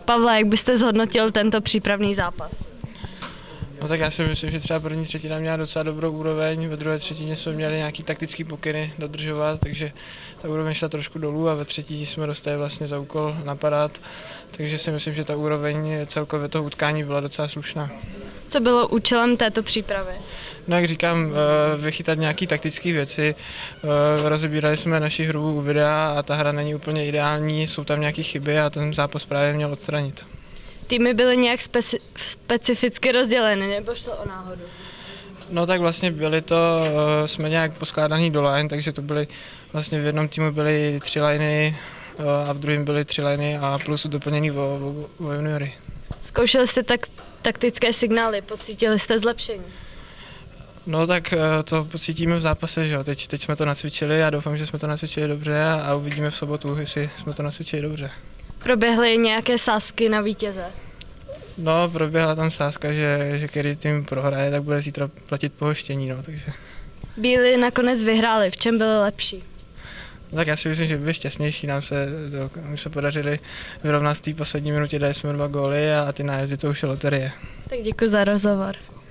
Pavle, jak byste zhodnotil tento přípravný zápas? No tak já si myslím, že třeba první třetina měla docela dobrou úroveň, ve druhé třetině jsme měli nějaký taktický pokyny dodržovat, takže ta úroveň šla trošku dolů a ve třetí jsme dostali vlastně za úkol napadat, takže si myslím, že ta úroveň celkově toho utkání byla docela slušná. Co bylo účelem této přípravy? No jak říkám, vychytat nějaké taktické věci, rozebírali jsme naši hru u videa a ta hra není úplně ideální, jsou tam nějaké chyby a ten zápas právě měl odstranit. Týmy byly nějak specificky rozděleny, nebo šlo o náhodu? No tak vlastně jsme nějak poskládaný do line, takže to byly, vlastně v jednom týmu byly 3 liney a v druhém byly 3 liney a plus doplněný o juniory. Zkoušeli jste taktické signály, pocítili jste zlepšení? No tak to pocítíme v zápase, že jo. Teď jsme to nacvičili a doufám, že jsme to nacvičili dobře a uvidíme v sobotu, jestli jsme to nacvičili dobře. Proběhly nějaké sázky na vítěze? No, proběhla tam sázka, že který tým prohraje, tak bude zítra platit pohoštění, no, takže. Bílí nakonec vyhráli, v čem byli lepší? No, tak já si myslím, že byli šťastnější, nám se podařili vyrovnat v té poslední minutě, dali jsme 2 góly a ty nájezdy to už je loterie. Tak děkuji za rozhovor.